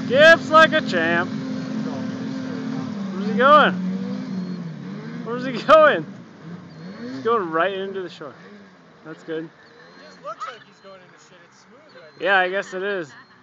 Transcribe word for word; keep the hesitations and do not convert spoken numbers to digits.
Skips like a champ. Where's he going? Where's he going? He's going right into the shore. That's good. It just looks like he's going into shit. It's smooth right now. Yeah, I guess it is.